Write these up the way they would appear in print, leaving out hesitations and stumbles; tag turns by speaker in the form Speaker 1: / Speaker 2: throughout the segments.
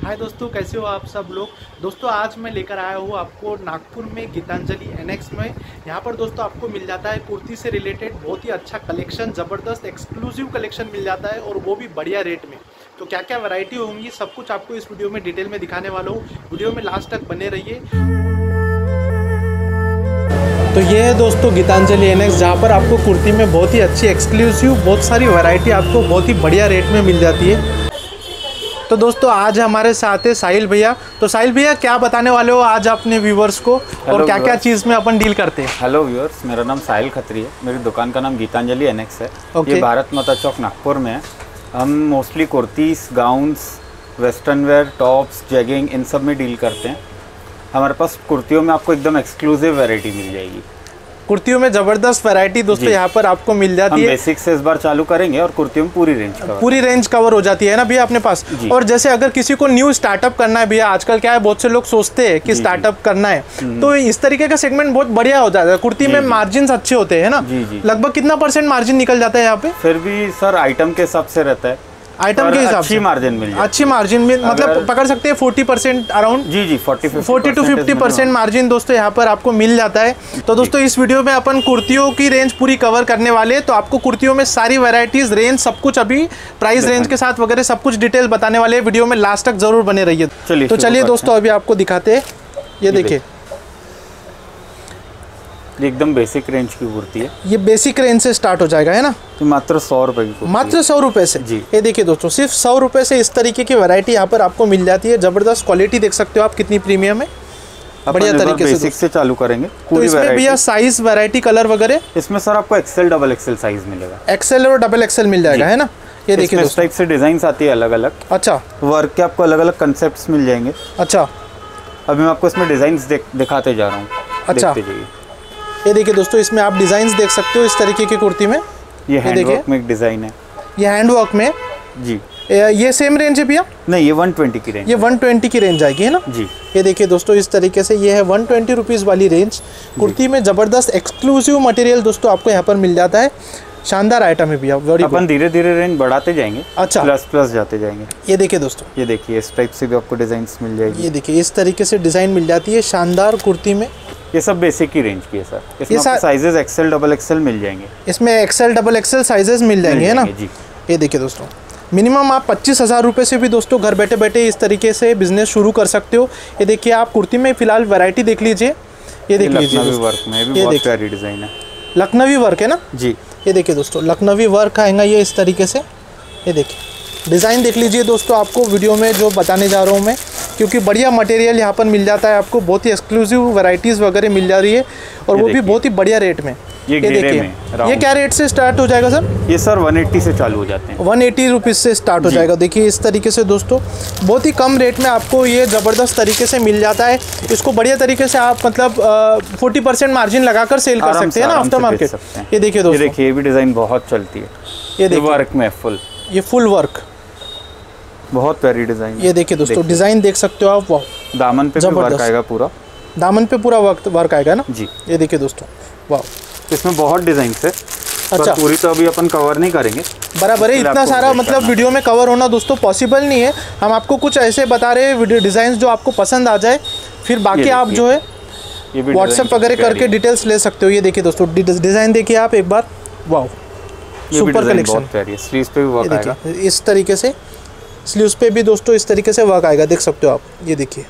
Speaker 1: हाय दोस्तों, कैसे हो आप सब लोग। दोस्तों आज मैं लेकर आया हूँ आपको नागपुर में गीतांजलि एनेक्स में। यहाँ पर दोस्तों आपको मिल जाता है कुर्ती से रिलेटेड बहुत ही अच्छा कलेक्शन, ज़बरदस्त एक्सक्लूसिव कलेक्शन मिल जाता है और वो भी बढ़िया रेट में। तो क्या क्या वैरायटी होंगी सब कुछ आपको इस वीडियो में डिटेल में दिखाने वाला हूँ। वीडियो में लास्ट तक बने रहिए। तो ये है दोस्तों गीतांजलि एनेक्स, जहाँ पर आपको कुर्ती में बहुत ही अच्छी एक्सक्लूसिव बहुत सारी वैरायटी आपको बहुत ही बढ़िया रेट में मिल जाती है। तो दोस्तों आज हमारे साथ है साहिल भैया। तो साहिल भैया क्या बताने वाले हो आज अपने व्यूवर्स को और क्या क्या चीज़ में अपन डील करते हैं।
Speaker 2: हेलो व्यूअर्स, मेरा नाम साहिल खत्री है। मेरी दुकान का नाम गीतांजलि एनेक्स है। ये भारत माता चौक नागपुर में है। हम mostly kurtis, gowns, western wear, tops, jeggings इन सब में डील करते हैं। हमारे पास कुर्तियों में आपको एकदम एक्सक्लूसिव वैरायटी मिल जाएगी।
Speaker 1: कुर्तियों में जबरदस्त वैरायटी दोस्तों यहाँ पर आपको मिल जाती है।
Speaker 2: बेसिक से इस बार चालू करेंगे और कुर्तियों में पूरी रेंज कवर हो जाती है ना भैया अपने पास। और जैसे अगर किसी को न्यू स्टार्टअप करना है भैया, आजकल क्या है बहुत से लोग सोचते हैं कि स्टार्टअप करना है, तो इस तरीके का सेगमेंट बहुत बढ़िया हो जाता है। कुर्ती में मार्जिन अच्छे होते हैं ना। लगभग कितना % मार्जिन निकल जाता है यहाँ पे? फिर भी सर आइटम के हिसाब से रहता है,
Speaker 1: आइटम के हिसाब से
Speaker 2: अच्छी मार्जिन मिल जाए।
Speaker 1: अच्छी मार्जिन में मतलब पकड़ सकते हैं 40% अराउंड।
Speaker 2: जी 40
Speaker 1: to 50% मार्जिन दोस्तों यहाँ पर आपको मिल जाता है। तो दोस्तों इस वीडियो में अपन कुर्तियों की रेंज पूरी कवर करने वाले हैं। तो आपको कुर्तियों में सारी वैरायटीज, रेंज सब कुछ, अभी प्राइस रेंज के साथ वगैरह सब कुछ डिटेल बताने वाले हैं। वीडियो में लास्ट तक जरूर बने रहिए। तो चलिए दोस्तों अभी आपको दिखाते हैं। ये देखिए
Speaker 2: एकदम बेसिक रेंज की कुर्ती है।
Speaker 1: ये बेसिक रेंज से स्टार्ट हो जाएगा है ना।
Speaker 2: तो मात्र 100 रुपए की,
Speaker 1: मात्र 100 रुपए से जी। ये देखिए दोस्तों सिर्फ 100 रुपए से इस तरीके की वैरायटी यहाँ पर आपको मिल जाती है। जबरदस्त क्वालिटी देख सकते हो आप कितनी प्रीमियम है, बढ़िया तरीके से।
Speaker 2: बेसिक से चालू करेंगे।
Speaker 1: तो इसमें भैया साइज, वैरायटी, कलर वगैरह
Speaker 2: इसमें सर आपको XL, XXL साइज मिलेगा।
Speaker 1: XL और XXL मिल जाएगा है ना। ये देखिए
Speaker 2: इस टाइप से डिजाइन आती है अलग अलग।
Speaker 1: अच्छा,
Speaker 2: वर्क के आपको अलग अलग कंसेप्ट मिल जाएंगे।
Speaker 1: अच्छा,
Speaker 2: अभी मैं आपको इसमें डिजाइन दिखाते जा रहा हूँ।
Speaker 1: अच्छा, ये देखिए दोस्तों इसमें आप डिजाइन देख सकते हो इस तरीके की कुर्ती में।
Speaker 2: ये हैंडवर्क में एक डिजाइन है।
Speaker 1: ये हैंडवर्क में
Speaker 2: जी।
Speaker 1: ये सेम रेंज है भैया?
Speaker 2: नहीं, ये 120 की रेंज।
Speaker 1: ये 120 की रेंज आएगी है ना जी। ये देखिए दोस्तों इस तरीके से ये है 120 रुपीज़ वाली रेंज। कुर्ती में जबरदस्त एक्सक्लूसिव मटेरियल दोस्तों आपको यहाँ पर मिल जाता है। शानदार आइटम है भैया।
Speaker 2: अपन धीरे धीरे रेंज बढ़ाते जाएंगे। अच्छा, प्लस जाते जाएंगे।
Speaker 1: ये देखिए दोस्तों,
Speaker 2: ये देखिए इस टाइप से भी आपको डिजाइन मिल जाएगी।
Speaker 1: ये देखिए इस तरीके से डिजाइन मिल जाती है शानदार कुर्ती में।
Speaker 2: ये सब बेसिक की रेंज की है सर। इसमें साइजेस XL, XXL मिल जाएंगे।
Speaker 1: इसमें XL, XXL साइजेस मिल जाएंगे है ना जी। ये देखिए दोस्तों मिनिमम आप 25,000 रुपये से भी दोस्तों घर बैठे बैठे इस तरीके से बिजनेस शुरू कर सकते हो। ये देखिए आप कुर्ती में फिलहाल वैरायटी देख लीजिए। ये देख लीजिए
Speaker 2: वर्क में भी बहुत प्यारी डिजाइन है।
Speaker 1: लखनवी वर्क है ना
Speaker 2: जी।
Speaker 1: ये देखिए दोस्तों लखनवी वर्क आएगा ये इस तरीके से। ये देखिए डिज़ाइन देख लीजिए दोस्तों, आपको वीडियो में जो बताने जा रहा हूँ मैं, क्योंकि बढ़िया मटेरियल यहाँ पर मिल जाता है आपको। बहुत ही एक्सक्लूसिव वैरायटीज़ वगैरह मिल जा रही है और वो भी बहुत ही बढ़िया रेट में। ये देखिए ये क्या रेट से स्टार्ट हो जाएगा सर?
Speaker 2: ये सर 180 से चालू हो जाते हैं।
Speaker 1: 180 रुपीज़ से स्टार्ट हो जाएगा। देखिए इस तरीके से दोस्तों बहुत ही कम रेट में आपको ये ज़बरदस्त तरीके से मिल जाता है। इसको बढ़िया तरीके से आप मतलब 40% मार्जिन लगाकर सेल कर सकते हैं ना आफ्टर मार्केट। ये देखिए दोस्तों,
Speaker 2: देखिए ये भी डिज़ाइन बहुत चलती है। ये देखिए वर्क में फुल, ये
Speaker 1: फुल वर्क,
Speaker 2: बहुत प्यारी डिज़ाइन।
Speaker 1: ये देखिए दोस्तों डिज़ाइन देख सकते हो आप। वाह,
Speaker 2: दामन पे वर्क आएगा पूरा।
Speaker 1: दामन पे पूरा वर्क आएगा ना जी। ये देखिए दोस्तों वाह,
Speaker 2: इसमें बहुत डिजाइन है। अच्छा, पूरी तो अभी अपन कवर नहीं करेंगे
Speaker 1: बराबर है। इतना सारा मतलब वीडियो में कवर होना दोस्तों पॉसिबल नहीं है। हम आपको कुछ ऐसे बता रहे हैं वीडियो डिज़ाइन जो आपको पसंद आ जाए, फिर बाकी आप जो है व्हाट्सएप वगैरह करके डिटेल्स ले सकते हो। ये देखिए दोस्तों डिज़ाइन देखिए आप एक बार। वाह, सुपर कलेक्शन।
Speaker 2: स्लीव्स पे भी वर्क आएगा
Speaker 1: इस तरीके से। स्लीव्स पे भी दोस्तों इस तरीके से वर्क आएगा, देख सकते हो आप। ये देखिए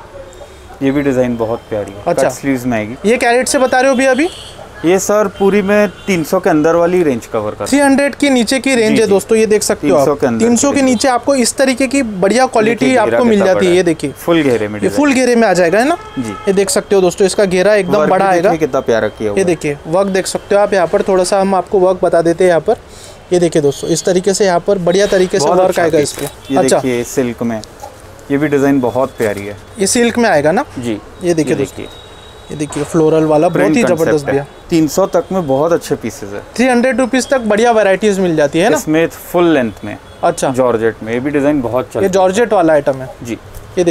Speaker 2: ये भी डिज़ाइन बहुत प्यारी है।
Speaker 1: अच्छा,
Speaker 2: स्लीव्स में आएगी।
Speaker 1: ये क्या रेट से बता रहे हो भैया अभी?
Speaker 2: ये सर पूरी में 300 के अंदर वाली रेंज कवर कर।
Speaker 1: 300 के नीचे की रेंज है दोस्तों। ये देख सकते हो आप 300 के नीचे आपको इस तरीके की बढ़िया क्वालिटी आपको मिल जाती है। ये देखिए
Speaker 2: फुल घेरे में,
Speaker 1: ये फुल घेरे में आ जाएगा है ना जी। ये देख सकते हो दोस्तों इसका घेरा एकदम बड़ा आएगा।
Speaker 2: कितना प्यारा किया।
Speaker 1: ये देखिए वर्क देख सकते हो आप। यहाँ पर थोड़ा सा हम आपको वर्क बता देते हैं यहाँ पर। ये देखिए दोस्तों इस तरीके से यहाँ पर बढ़िया तरीके से वर्क आएगा इस पे।
Speaker 2: अच्छा, सिल्क में ये भी डिजाइन बहुत प्यारी है।
Speaker 1: ये सिल्क में आएगा ना जी। ये देखिए दोस्तों, ये देखिए फ्लोरल वाला बहुत ही जबरदस्त भैया।
Speaker 2: 300 तक में बहुत अच्छे पीसेस है।
Speaker 1: 300 रुपीज़ तक बढ़िया वैरायटीज मिल जाती है ना
Speaker 2: इसमें फुल लेंथ में। अच्छा, जॉर्जेट में ये भी डिजाइन बहुत चलता है।
Speaker 1: ये जॉर्जेट वाला आइटम है जी। ये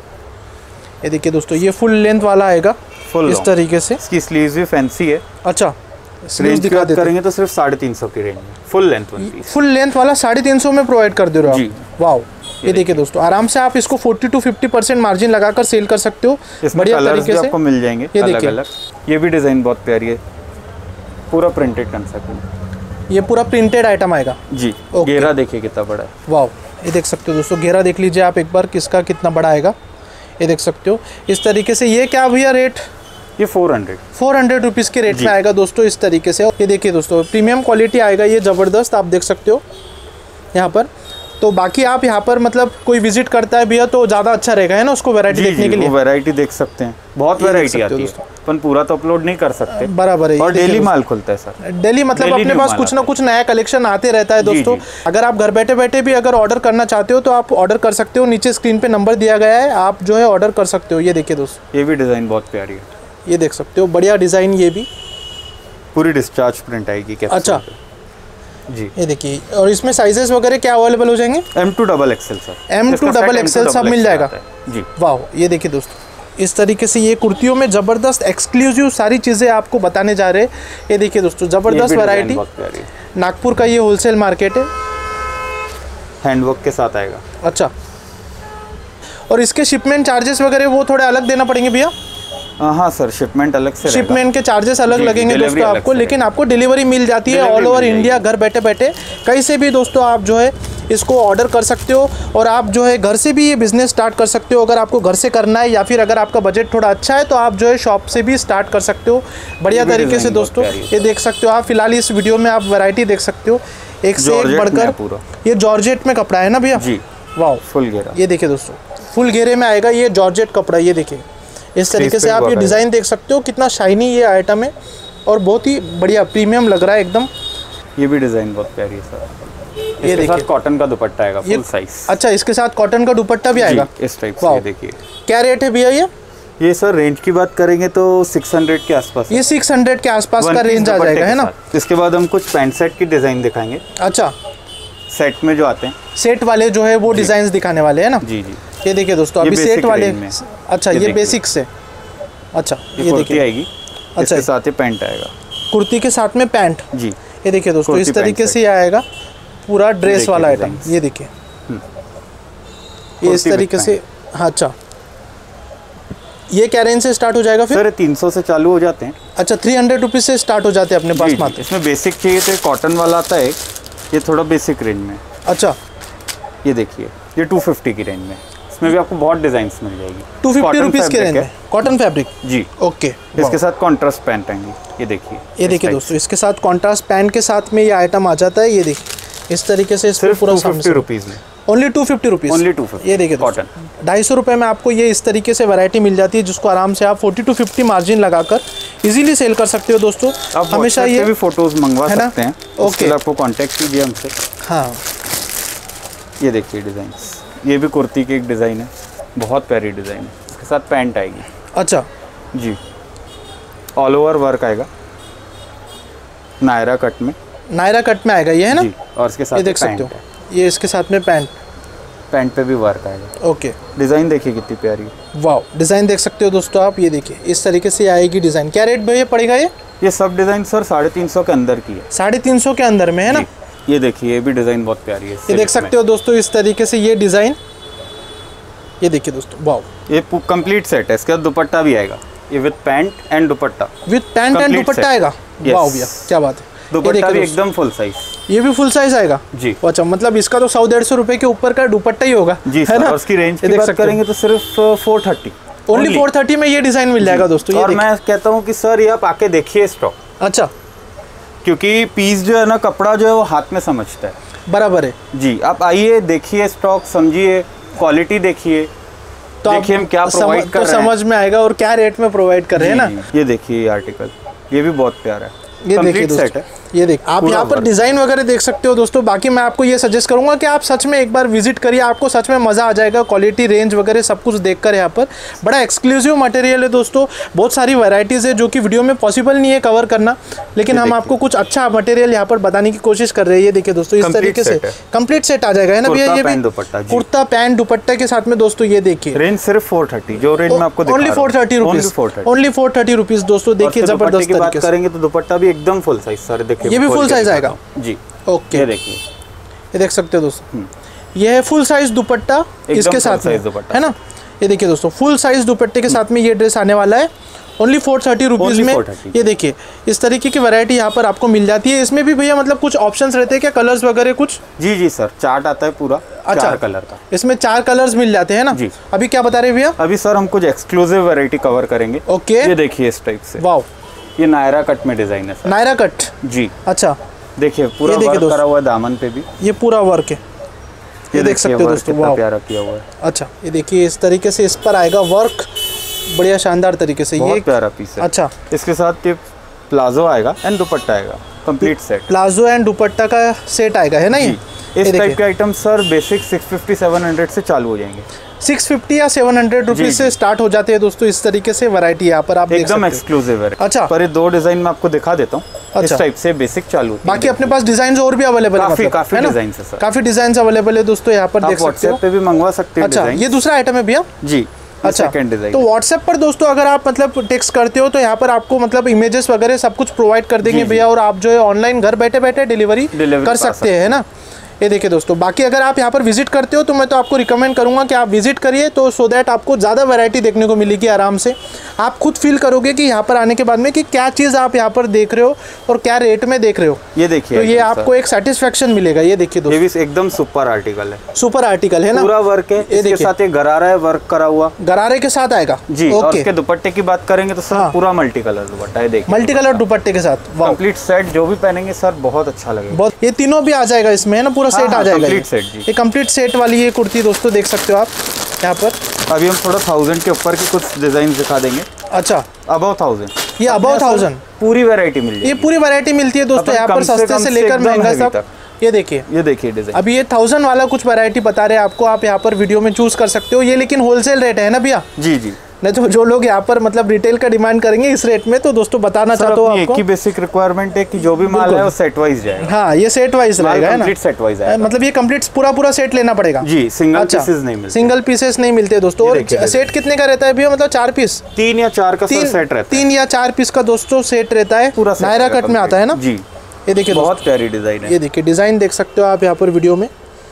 Speaker 1: देखिए दोस्तों ये फुल लेंथ वाला आएगा फुल इस तरीके से।
Speaker 2: इसकी स्लीव्स भी फैंसी है।
Speaker 1: अच्छा,
Speaker 2: रेंज दिखा देते करेंगे तो सिर्फ 350 की रेंज में full length one piece.
Speaker 1: Full length वाला 350 में प्रोवाइड कर दे रहे हो आप। वाओ,
Speaker 2: ये देखिए दोस्तों, आराम से आप इसको 40 to 50% मार्जिन लगाकर सेल कर सकते हो।
Speaker 3: बढ़िया तरीके से आपको मिल जाएंगे अलग अलग। ये भी डिजाइन बहुत प्यारी है, पूरा प्रिंटेड कंसेप्ट।
Speaker 2: ये पूरा प्रिंटेड आइटम आएगा
Speaker 3: जी। घेरा देखिए कितना बड़ा है।
Speaker 2: वाह, ये देख सकते हो दोस्तों, घेरा देख लीजिए आप एक बार किसका कितना बड़ा आएगा, ये देख सकते हो इस तरीके से। ये क्या भैया रेट?
Speaker 3: ये 400
Speaker 2: रुपीज़ के रेट में आएगा दोस्तों इस तरीके से। ये देखिए दोस्तों, प्रीमियम क्वालिटी आएगा ये, ज़बरदस्त आप देख सकते हो यहाँ पर। तो बाकी आप यहाँ पर मतलब कोई विजिट करता है भैया तो ज़्यादा अच्छा रहेगा, है ना, उसको वैरायटी देखने के लिए।
Speaker 3: वैरायटी देख सकते हैं, बहुत वैरायटी आती है, अपन पूरा तो अपलोड नहीं कर सकते।
Speaker 2: बराबर है।
Speaker 3: और डेली माल खुलता है सर,
Speaker 2: डेली मतलब अपने पास कुछ ना कुछ नया कलेक्शन आते रहता है दोस्तों। अगर आप घर बैठे बैठे भी अगर ऑर्डर करना चाहते हो तो आप ऑर्डर कर सकते हो, नीचे स्क्रीन पे नंबर दिया गया है, आप जो है ऑर्डर कर सकते हो। ये देखिए दोस्तों,
Speaker 3: ये भी डिज़ाइन बहुत प्यारी है,
Speaker 2: ये देख सकते हो, बढ़िया डिज़ाइन। ये भी
Speaker 3: पूरी डिस्चार्ज प्रिंट आएगी।
Speaker 2: अच्छा
Speaker 3: जी,
Speaker 2: ये देखिए। और इसमें साइजेस वगैरह क्या अवेलेबल हो जाएंगे?
Speaker 3: M2 XXL sir,
Speaker 2: M2 XXL सब मिल जाएगा
Speaker 3: जी।
Speaker 2: वाह, ये देखिए दोस्तों, इस तरीके से ये कुर्तियों में ज़बरदस्त एक्सक्लूसिव सारी चीज़ें आपको बताने जा रहे हैं। ये देखिए दोस्तों, ज़बरदस्त वैरायटी। नागपुर का ये होलसेल मार्केट है,
Speaker 3: हैंडवर्क के साथ आएगा।
Speaker 2: अच्छा, और इसके शिपमेंट चार्जेस वगैरह वो थोड़े अलग देना पड़ेंगे भैया?
Speaker 3: हाँ सर, शिपमेंट अलग से,
Speaker 2: शिपमेंट के चार्जेस अलग लगेंगे दोस्तों आपको, लेकिन आपको डिलीवरी मिल जाती है ऑल ओवर इंडिया, घर बैठे बैठे कहीं से भी दोस्तों आप जो है इसको ऑर्डर कर सकते हो। और आप जो है घर से भी ये बिज़नेस स्टार्ट कर सकते हो, अगर आपको घर से करना है, या फिर अगर आपका बजट थोड़ा अच्छा है तो आप जो है शॉप से भी स्टार्ट कर सकते हो बढ़िया तरीके से दोस्तों। ये देख सकते हो आप, फिलहाल इस वीडियो में आप वैरायटी देख सकते हो, एक से एक बढ़कर। ये जॉर्जेट में कपड़ा है ना भैया?
Speaker 3: जी,
Speaker 2: वाह,
Speaker 3: फुल घेरा।
Speaker 2: ये देखिए दोस्तों, फुल घेरे में आएगा ये जॉर्जेट कपड़ा। ये देखिए इस तरीके से आप ये डिज़ाइन देख सकते हो, कितना शाइनी ये आइटम है और बहुत ही बढ़िया प्रीमियम लग रहा है एकदम।
Speaker 3: ये भी डिज़ाइन बहुत प्यारी है सर। ये देखिए, कॉटन का दुपट्टा आएगा फुल साइज।
Speaker 2: अच्छा, इसके साथ कॉटन का दुपट्टा भी आएगा
Speaker 3: इस टाइप से। देखिए
Speaker 2: क्या रेट है भैया? ये
Speaker 3: सर रेंज की बात करेंगे तो 600 के आसपास।
Speaker 2: ये 600 के आसपास का रेंज आ जाएगा, है ना।
Speaker 3: इसके बाद हम कुछ पैंट सेट की डिज़ाइन दिखाएंगे।
Speaker 2: अच्छा,
Speaker 3: सेट में जो आते हैं,
Speaker 2: सेट वाले जो है वो डिज़ाइन दिखाने वाले हैं ना।
Speaker 3: जी जी।
Speaker 2: ये देखिए दोस्तों, अभी सेट वाले। अच्छा, ये बेसिक से। अच्छा, ये देखिए
Speaker 3: आएगी। अच्छा, इसके साथ ही पैंट आएगा,
Speaker 2: कुर्ती के साथ में पैंट।
Speaker 3: जी,
Speaker 2: ये देखिए दोस्तों, इस तरीके से आएगा पूरा ड्रेस वाला आइटम। ये देखिए, ये इस तरीके से। हाँ, अच्छा, ये क्या रेंज से स्टार्ट हो जाएगा फिर?
Speaker 3: सर 300 से चालू हो जाते हैं।
Speaker 2: अच्छा, 300 रुपीज़ से स्टार्ट हो जाते हैं अपने पास मात्र।
Speaker 3: इसमें बेसिक चाहिए तो कॉटन वाला आता है, ये थोड़ा बेसिक रेंज में।
Speaker 2: अच्छा,
Speaker 3: ये देखिए, ये 250 की रेंज में, इसमें भी आपको बहुत डिजाइन्स मिल जाएगी।
Speaker 2: 250 रुपीज़ के रेंज में कॉटन फैब्रिक।
Speaker 3: जी,
Speaker 2: ओके।
Speaker 3: इसके साथ कॉन्ट्रास्ट पैंट आएंगी। ये देखिए,
Speaker 2: ये देखिए दोस्तों, इसके साथ कॉन्ट्रास्ट पैंट के साथ में ये आइटम आ जाता है। ये देखिए इस तरीके से, इसमें पूरा
Speaker 3: 250 रुपीज़ में,
Speaker 2: ओनली 250 रुपीज़।
Speaker 3: ओनली 250।
Speaker 2: ये देखिए
Speaker 3: कॉटन
Speaker 2: 250 रुपये में आपको ये इस तरीके से वैरायटी मिल जाती है, जिसको आराम से आप 40 to 50 मार्जिन लगाकर इजीली सेल कर सकते हो दोस्तों।
Speaker 3: आप
Speaker 2: हमेशा ये
Speaker 3: भी फोटोज मंगवा सकते हैं।
Speaker 2: ओके,
Speaker 3: आपको कांटेक्ट कीजिए हमसे।
Speaker 2: हाँ,
Speaker 3: ये देखिए डिज़ाइन, ये भी कुर्ती की एक डिज़ाइन है, बहुत प्यारी डिज़ाइन है। इसके साथ पैंट आएगी।
Speaker 2: अच्छा
Speaker 3: जी, ऑल ओवर वर्क आएगा, नायरा कट में।
Speaker 2: नायरा कट में आएगा ये, है ना।
Speaker 3: और इसके साथ
Speaker 2: ये देख सकते हो, ये इसके साथ में पैंट
Speaker 3: पे भी वर्क आएगा।
Speaker 2: ओके,
Speaker 3: डिज़ाइन देखिए कितनी प्यारी है।
Speaker 2: वाह, डिज़ाइन देख सकते हो दोस्तों आप। ये देखिए इस तरीके से आएगी डिज़ाइन। क्या रेट भैया पड़ेगा ये?
Speaker 3: सब डिज़ाइन सर 350 के अंदर की है।
Speaker 2: 350 के अंदर में, है ना।
Speaker 3: ये देखिए, ये भी डिज़ाइन बहुत प्यारी है।
Speaker 2: ये देख सकते हो दोस्तों इस तरीके से ये डिज़ाइन। ये देखिए दोस्तों, वाह,
Speaker 3: ये कंप्लीट सेट है। इसके बाद दुपट्टा भी आएगा, ये with pant and dupatta.
Speaker 2: With pant and dupatta आएगा। वाह भैया, क्या बात है।
Speaker 3: दुपट्टा भी एकदम फुल साइज।
Speaker 2: ये भी फुल साइज आएगा
Speaker 3: जी।
Speaker 2: अच्छा, मतलब इसका तो 100-150 रुपए के ऊपर का दुपट्टा ही होगा
Speaker 3: जी, है ना। और उसकी रेंज की बात करेंगे तो सिर्फ 430,
Speaker 2: ओनली 430 में ये डिज़ाइन मिल जाएगा दोस्तों।
Speaker 3: और मैं कहता हूँ कि सर ये आप आके देखिए स्टॉक।
Speaker 2: अच्छा,
Speaker 3: क्योंकि पीस जो है ना, कपड़ा जो है वो हाथ में समझता है।
Speaker 2: बराबर है
Speaker 3: जी, आप आइए, देखिए स्टॉक, समझिए, क्वालिटी देखिए,
Speaker 2: तो
Speaker 3: देखिए हम क्या प्रोवाइड कर रहे हैं,
Speaker 2: समझ में आएगा और क्या रेट में प्रोवाइड कर रहे हैं ना।
Speaker 3: ये देखिए, ये आर्टिकल, ये भी बहुत प्यारा है।
Speaker 2: ये देखिए सेट है। ये देख, आप यहाँ पर डिज़ाइन वगैरह देख सकते हो दोस्तों। बाकी मैं आपको ये सजेस्ट करूँगा कि आप सच में एक बार विजिट करिए, आपको सच में मज़ा आ जाएगा। क्वालिटी, रेंज वगैरह सब कुछ देखकर यहाँ पर बड़ा एक्सक्लूसिव मटेरियल है दोस्तों। बहुत सारी वैरायटीज़ है जो कि वीडियो में पॉसिबल नहीं है कवर करना, लेकिन हम आपको कुछ अच्छा मटेरियल यहाँ पर बताने की कोशिश कर रहे हैं। ये देखिए दोस्तों, इस तरीके से कंप्लीट सेट आ जाएगा, है ना भैया। ये भी कुर्ता पैंट दुपट्टा के साथ में दोस्तों। ये देखिए
Speaker 3: रेंज सिर्फ 430, जो रेंज में आपको
Speaker 2: ओनली 430 रुपीज़, ओनली 430 रुपीज़ दोस्तों। देखिए जबरदस्त
Speaker 3: बात करेंगे तो दुपट्टा भी एकदम फुल साइज। सर देखिए,
Speaker 2: ये भी फुल साइज आएगा
Speaker 3: जी।
Speaker 2: ओके,
Speaker 3: ये देखिए,
Speaker 2: ये देख सकते हो दोस्तों। ये है फुल साइज दुपट्टा इसके साथ में, है ना। ये देखिए दोस्तों, फुल साइज दुपट्टे के साथ में ये ड्रेस आने वाला है ओनली 430 रुपीज़ में। ये देखिए इस तरीके की वैरायटी यहाँ पर आपको मिल जाती है। इसमें भी भैया मतलब कुछ ऑप्शंस रहते हैं क्या, कलर्स वगैरह कुछ?
Speaker 3: जी जी सर, चार्ट आता है पूरा।
Speaker 2: अच्छा,
Speaker 3: 4 कलर का।
Speaker 2: इसमें 4 कलर्स मिल जाते हैं ना जी। अभी क्या बता रहे हैं भैया?
Speaker 3: अभी सर हम कुछ एक्सक्लूसिव वैरायटी कवर करेंगे।
Speaker 2: ओके,
Speaker 3: ये देखिए इस टाइप से।
Speaker 2: वाओ,
Speaker 3: ये नायरा कट में डिजाइन है सर।
Speaker 2: नायरा कट जी, अच्छा।
Speaker 3: देखिए पूरा वर्क करा हुआ है दामन पे भी,
Speaker 2: ये पूरा वर्क है, ये देख सकते हो दोस्तों। वाह,
Speaker 3: प्यारा किया हुआ है।
Speaker 2: अच्छा, ये देखिए इस तरीके से इस पर आएगा वर्क, बढ़िया शानदार तरीके से। ये
Speaker 3: प्यारा पीस है।
Speaker 2: अच्छा,
Speaker 3: इसके साथ ये प्लाजो आएगा एंड दुपट्टा आएगा, complete set.
Speaker 2: Palazzo and dupatta का सेट आएगा, है ना। ये
Speaker 3: इस टाइप के आइटम सर बेसिक 650-700 से चालू हो जाएंगे।
Speaker 2: 650 या 700 रुपीज से स्टार्ट हो जाते हैं दोस्तों। इस तरीके से वैरायटी यहाँ पर आप
Speaker 3: एकदम एक्सक्लूसिव है।
Speaker 2: अच्छा,
Speaker 3: पर ये 2 डिजाइन में आपको दिखा देता हूँ। अच्छा, इस टाइप से बेसिक चालू।
Speaker 2: बाकी अपने पास डिजाइन और भी अवेलेबल है,
Speaker 3: काफी डिजाइन है सर,
Speaker 2: काफी डिजाइन अवेलेबल है दोस्तों। यहाँ पर देख सकते हो,
Speaker 3: व्हाट्सएप पे भी मंगवा सकते हैं।
Speaker 2: अच्छा, ये दूसरा आइटम है भैया
Speaker 3: जी।
Speaker 2: अच्छा, तो व्हाट्सएप पर दोस्तों अगर आप मतलब टेक्स्ट करते हो तो यहाँ पर आपको मतलब इमेजेस वगैरह सब कुछ प्रोवाइड कर देंगे भैया, और आप जो है ऑनलाइन घर बैठे बैठे डिलीवरी कर सकते हैं, है ना। ये देखिए दोस्तों, बाकी अगर आप यहाँ पर विजिट करते हो तो मैं तो आपको रिकमेंड करूँगा कि आप विजिट करिए, तो सो दैट आपको ज़्यादा वैरायटी देखने को मिलेगी आराम से। आप खुद फील करोगे कि यहाँ पर आने के बाद में कि क्या चीज़ आप यहाँ पर देख रहे हो और क्या रेट में देख रहे हो।
Speaker 3: ये देखिए,
Speaker 2: तो ये आपको एक सेटिस्फेक्शन मिलेगा। ये देखिए दोस्तों,
Speaker 3: ये भी एकदम सुपर आर्टिकल है।
Speaker 2: सुपर आर्टिकल है ना,
Speaker 3: पूरा वर्क है। इसके साथ ये गरारा है, वर्क करा हुआ,
Speaker 2: गरारे के साथ आएगा
Speaker 3: जी। और इसके दुपट्टे की बात करेंगे तो सर पूरा मल्टी कलर दुपट्टा है। देखिए
Speaker 2: मल्टी कलर दुपट्टे के साथ
Speaker 3: कंप्लीट सेट, जो भी पहनेंगे सर बहुत अच्छा लगेगा।
Speaker 2: बहुत, ये तीनों भी आ जाएगा इसमें, है ना, पूरा सेट आ जाएगा। ये कंप्लीट सेट वाली ये कुर्ती दोस्तों देख सकते हो आप यहाँ पर।
Speaker 3: अभी हम थोड़ा 1000 के ऊपर की कुछ डिजाइन दिखा देंगे।
Speaker 2: अच्छा,
Speaker 3: अबव 1000,
Speaker 2: ये अबव 1000
Speaker 3: पूरी वैरायटी मिल जाएगी।
Speaker 2: ये पूरी वैरायटी मिलती है दोस्तों यहाँ पर, सस्ते से लेकर महंगा सब। ये देखिए
Speaker 3: डिजाइन।
Speaker 2: अभी ये 1000 वाला कुछ वैरायटी बता रहे हैं आपको, आप यहाँ पर वीडियो में चूज कर सकते हो। ये लेकिन होलसेल रेट है ना भैया?
Speaker 3: जी जी,
Speaker 2: नहीं तो जो लोग यहाँ पर मतलब रिटेल का डिमांड करेंगे इस रेट में, तो दोस्तों बताना चाहता हूँ आपको,
Speaker 3: एक ही बेसिक रिक्वायरमेंट है कि जो भी माल है वो सेट वाइज जाएगा।
Speaker 2: हाँ, ये सेट वाइज रहेगा, है ना,
Speaker 3: सेट वाइज है।
Speaker 2: मतलब ये कंप्लीट पूरा सेट लेना पड़ेगा
Speaker 3: जी। सिंगल पीसेस नहीं मिलते,
Speaker 2: सिंगल पीसेस नहीं मिलते दोस्तों। और सेट कितने का रहता है भैया, मतलब 4 पीस,
Speaker 3: 3 या 4 का सेट रहता है।
Speaker 2: 3 या 4 पीस का दोस्तों सेट रहता है, पूरा नायरा कट में आता है ना जी। ये देखिए
Speaker 3: बहुत प्यारी डिजाइन है।
Speaker 2: ये देखिए डिजाइन देख सकते हो आप यहाँ पर वीडियो में।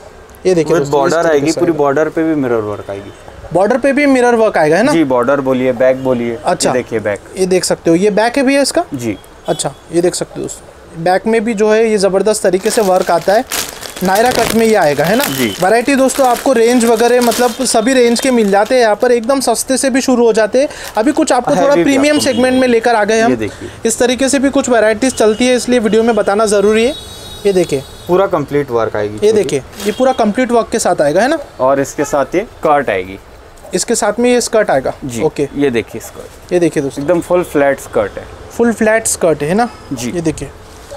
Speaker 2: ये देखिए
Speaker 3: बॉर्डर आएगी, पूरी बॉर्डर पे भी मिरर वर्क आएगी।
Speaker 2: बॉर्डर पे भी मिरर वर्क आएगा, है ना
Speaker 3: जी। बॉर्डर बोलिए, बैक बोलिए।
Speaker 2: अच्छा,
Speaker 3: देखिए बैक,
Speaker 2: ये देख सकते हो, ये बैक है भैया इसका
Speaker 3: जी।
Speaker 2: अच्छा, ये देख सकते हो दोस्तों, बैक में भी जो है ये जबरदस्त तरीके से वर्क आता है। नायरा कट में ये आएगा, है ना जी। वैरायटी दोस्तों आपको रेंज वगैरह मतलब सभी रेंज के मिल जाते हैं यहाँ पर, एकदम सस्ते से भी शुरू हो जाते हैं। अभी कुछ आपको थोड़ा प्रीमियम सेगमेंट में लेकर आ गए हम। इस तरीके से भी कुछ वैरायटीज चलती है, इसलिए वीडियो में बताना जरूरी है। ये देखिए पूरा
Speaker 3: कंप्लीट वर्क आएगी।
Speaker 2: ये देखिए ये पूरा कंप्लीट वर्क के साथ आएगा, है ना।
Speaker 3: और इसके साथ ये स्कर्ट आएगी,
Speaker 2: इसके साथ में ये स्कर्ट आएगा जी। ओके,
Speaker 3: ये देखिए स्कर्ट,
Speaker 2: ये देखिए दोस्तों
Speaker 3: एकदम फुल फ्लैट स्कर्ट है,
Speaker 2: फुल फ्लैट स्कर्ट है ना
Speaker 3: जी।
Speaker 2: ये देखिए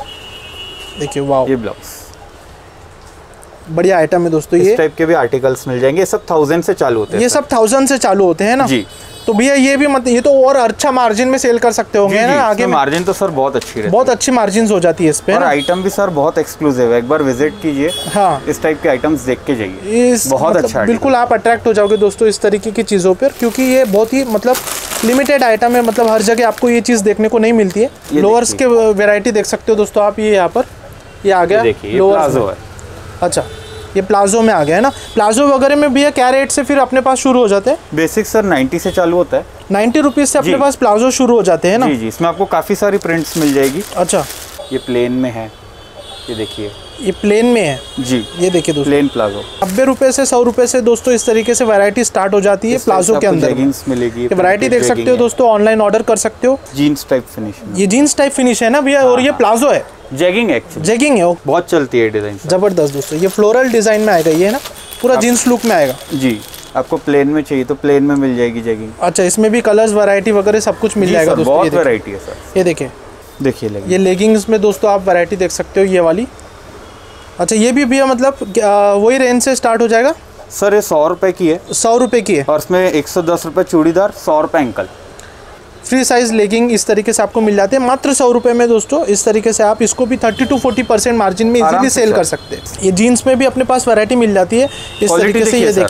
Speaker 2: वाओ,
Speaker 3: ये ब्लाउज
Speaker 2: बढ़िया आइटम है दोस्तों। ये
Speaker 3: इस टाइप के भी आर्टिकल्स मिल जाएंगे। ये सब 1000 से चालू होते हैं,
Speaker 2: ये सब 1000 से चालू होते हैं ना जी। तो भैया ये भी मतलब ये तो और अच्छा मार्जिन में सेल कर सकते होंगे ना आगे।
Speaker 3: मार्जिन तो सर बहुत अच्छी रहती है,
Speaker 2: बहुत अच्छी मार्जिन हो जाती है इस पे।
Speaker 3: और आइटम भी सर बहुत एक्सक्लूसिव है, एक बार विजिट कीजिए।
Speaker 2: हाँ,
Speaker 3: इस टाइप के आइटम्स देख के जाइए, बहुत
Speaker 2: मतलब
Speaker 3: अच्छा।
Speaker 2: बिल्कुल आप अट्रैक्ट हो जाओगे दोस्तों इस तरीके की चीज़ों पर, क्योंकि ये बहुत ही मतलब लिमिटेड आइटम है, मतलब हर जगह आपको ये चीज़ देखने को नहीं मिलती है। लोअर्स के वेराइटी देख सकते हो दोस्तों आप। ये यहाँ पर ये आ गया लोअर, अच्छा ये प्लाजो में आ गया है ना। प्लाजो वगैरह में भैया क्या रेट से फिर अपने पास शुरू हो जाते हैं?
Speaker 3: बेसिक सर 90 से चालू होता है,
Speaker 2: 90 रुपीज़ से अपने पास प्लाजो शुरू हो जाते हैं ना
Speaker 3: जी जी। इसमें आपको काफ़ी सारी प्रिंट्स मिल जाएगी।
Speaker 2: अच्छा,
Speaker 3: ये प्लेन में है, ये देखिए
Speaker 2: ये प्लेन में है
Speaker 3: जी।
Speaker 2: ये देखिए दोस्तों
Speaker 3: प्लेन प्लाजो
Speaker 2: 90 रुपये से 100 रुपये से दोस्तों इस तरीके से वैरायटी स्टार्ट हो जाती है प्लाजो के अंदर।
Speaker 3: जीन्स मिलेगी,
Speaker 2: ये वैरायटी देख सकते हो दोस्तों, ऑनलाइन ऑर्डर कर सकते हो।
Speaker 3: जीन्स टाइप फिनिश,
Speaker 2: ये जीन्स टाइप फिनिश है ना भैया। और ये प्लाजो है,
Speaker 3: जैगिंग एक्चुअली,
Speaker 2: जैगिंग है,
Speaker 3: बहुत चलती है डिजाइन,
Speaker 2: जबरदस्त दोस्तों। ये फ्लोरल डिजाइन में आएगा, ये है ना पूरा जीन्स लुक में आएगा
Speaker 3: जी। आपको प्लेन में चाहिए तो प्लेन में मिल जाएगी जैगिंग।
Speaker 2: अच्छा, इसमें भी कलर्स वैरायटी वगैरह सब कुछ मिल जाएगा दोस्तों।
Speaker 3: बहुत वैरायटी है सर।
Speaker 2: ये देखिए
Speaker 3: देखिए
Speaker 2: ये लेगिंग्स में दोस्तों आप वैरायटी देख सकते हो, ये वाली। अच्छा, ये भी भैया मतलब वही रेंज से स्टार्ट हो जाएगा
Speaker 3: सर। ये 100 रुपये की है,
Speaker 2: 100 रुपये की है,
Speaker 3: और इसमें 110 रुपये चूड़ीदार, 100 रुपये एंकल।
Speaker 2: फ्री साइज लेगिंग इस तरीके से आपको मिल जाते हैं मात्र 100 रुपये में दोस्तों। इस तरीके से आप इसको भी 30 to 40% मार्जिन में इजीली सेल कर सकते हैं। ये जीन्स में भी अपने पास वैरायटी मिल जाती है इस तरीके से। ये देखिए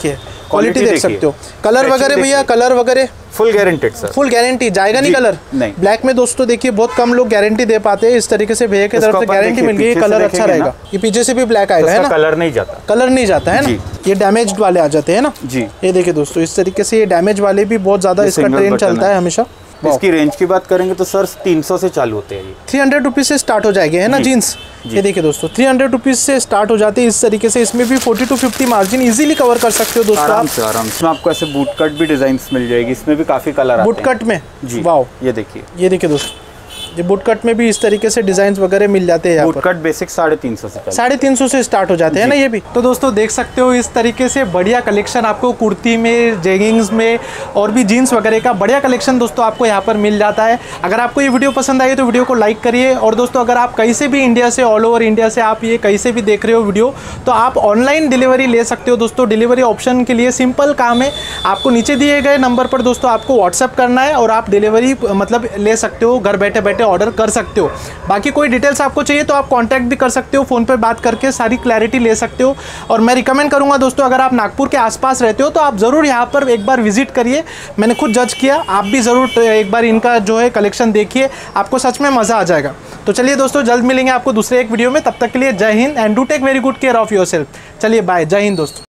Speaker 2: क्वालिटी देख सकते हो। कलर वगैरह भैया, कलर वगैरह
Speaker 3: full guaranteed sir,
Speaker 2: full guarantee, जाएगा नहीं कलर?
Speaker 3: नहीं।
Speaker 2: ब्लैक में दोस्तों देखिए बहुत कम लोग गारंटी दे पाते हैं, इस तरीके से भैया की तरफ से गारंटी मिल गई, कलर अच्छा रहेगा। ये पीछे से भी ब्लैक आएगा है ना,
Speaker 3: कलर नहीं जाता,
Speaker 2: कलर नहीं जाता है ना। ये डैमेज्ड वाले आ जाते हैं ना
Speaker 3: जी।
Speaker 2: ये देखिए दोस्तों इस तरीके से ये डैमेज वाले भी बहुत ज्यादा इसका ट्रेंड चलता है हमेशा।
Speaker 3: इसकी रेंज की बात करेंगे तो सर 300 से चालू होते हैं,
Speaker 2: 300 रुपीज से स्टार्ट हो जाएगी है ना जीन्स। ये देखिए दोस्तों 300 रुपीज से स्टार्ट हो जाते हैं इस तरीके से। इसमें भी 40 to 50 मार्जिन इजीली कवर कर सकते हो दोस्तों
Speaker 3: आराम से। इसमें आपको ऐसे बूट कट भी डिजाइन मिल जाएगी, इसमें भी काफी कलर आते हैं
Speaker 2: बूट कट में
Speaker 3: जी।
Speaker 2: वाओ,
Speaker 3: ये देखिए,
Speaker 2: ये देखिए दोस्तों ये बूट कट में भी इस तरीके से डिजाइन वगैरह मिल जाते हैं।
Speaker 3: बूट कट बेसिक 350 से
Speaker 2: 350 से स्टार्ट हो जाते हैं ना ये भी। तो दोस्तों देख सकते हो इस तरीके से बढ़िया कलेक्शन आपको कुर्ती में, जेगिंग्स में और भी जीन्स वगैरह का बढ़िया कलेक्शन दोस्तों आपको यहाँ पर मिल जाता है। अगर आपको ये वीडियो पसंद आई तो वीडियो को लाइक करिए। और दोस्तों अगर आप कहीं से भी इंडिया से, ऑल ओवर इंडिया से आप ये कहीं से भी देख रहे हो वीडियो, तो आप ऑनलाइन डिलीवरी ले सकते हो दोस्तों। डिलीवरी ऑप्शन के लिए सिंपल काम है, आपको नीचे दिए गए नंबर पर दोस्तों आपको व्हाट्सअप करना है और आप डिलीवरी मतलब ले सकते हो, घर बैठे बैठे ऑर्डर कर सकते हो। बाकी कोई डिटेल्स आपको चाहिए तो आप कांटेक्ट भी कर सकते हो, फ़ोन पर बात करके सारी क्लैरिटी ले सकते हो। और मैं रिकमेंड करूंगा दोस्तों अगर आप नागपुर के आसपास रहते हो तो आप ज़रूर यहाँ पर एक बार विजिट करिए। मैंने खुद जज किया, आप भी ज़रूर एक बार इनका जो है कलेक्शन देखिए, आपको सच में मज़ा आ जाएगा। तो चलिए दोस्तों जल्द मिलेंगे आपको दूसरे एक वीडियो में, तब तक के लिए Jai Hind and do take very good care of yourself. चलिए बाय, जय हिंद दोस्तों।